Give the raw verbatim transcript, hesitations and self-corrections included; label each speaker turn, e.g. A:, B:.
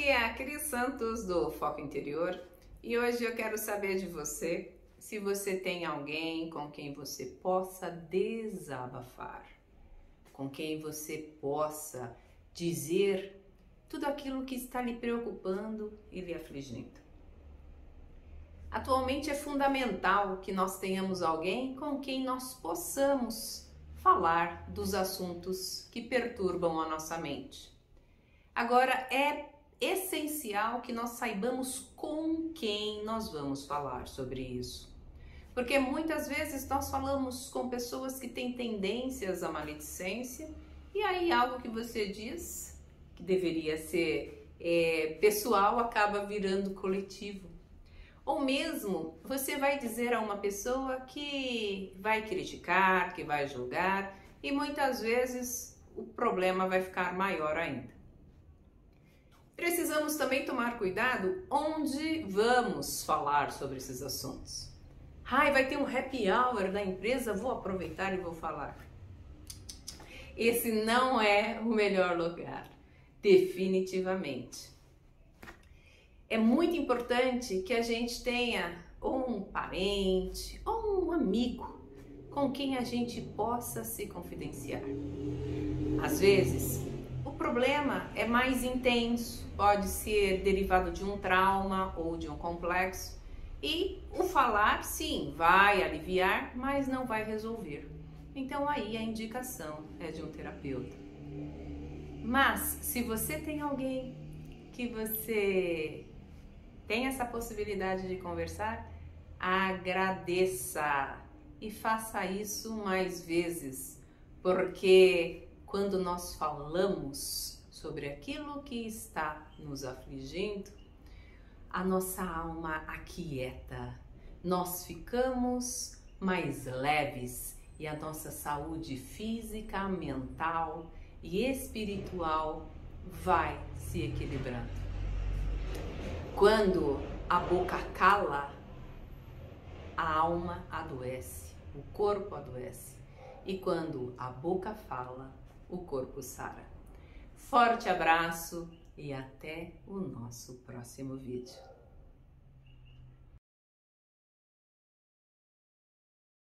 A: aqui é a Cris Santos do Foco Interior e hoje eu quero saber de você se você tem alguém com quem você possa desabafar, com quem você possa dizer tudo aquilo que está lhe preocupando e lhe afligindo. Atualmente é fundamental que nós tenhamos alguém com quem nós possamos falar dos assuntos que perturbam a nossa mente. Agora, é essencial que nós saibamos com quem nós vamos falar sobre isso. Porque muitas vezes nós falamos com pessoas que têm tendências à maledicência e aí algo que você diz, que deveria ser é, pessoal, acaba virando coletivo. Ou mesmo você vai dizer a uma pessoa que vai criticar, que vai julgar e muitas vezes o problema vai ficar maior ainda. Precisamos também tomar cuidado onde vamos falar sobre esses assuntos. Ai, vai ter um happy hour da empresa, vou aproveitar e vou falar. Esse não é o melhor lugar, definitivamente. É muito importante que a gente tenha ou um parente ou um amigo com quem a gente possa se confidenciar. Às vezes, o problema é mais intenso, pode ser derivado de um trauma ou de um complexo e o falar, sim, vai aliviar, mas não vai resolver. Então aí a indicação é de um terapeuta. Mas se você tem alguém que você tem essa possibilidade de conversar, agradeça e faça isso mais vezes, porque quando nós falamos sobre aquilo que está nos afligindo, a nossa alma aquieta, nós ficamos mais leves e a nossa saúde física, mental e espiritual vai se equilibrando. Quando a boca cala, a alma adoece, o corpo adoece. E quando a boca fala, o corpo sara. Forte abraço e até o nosso próximo vídeo.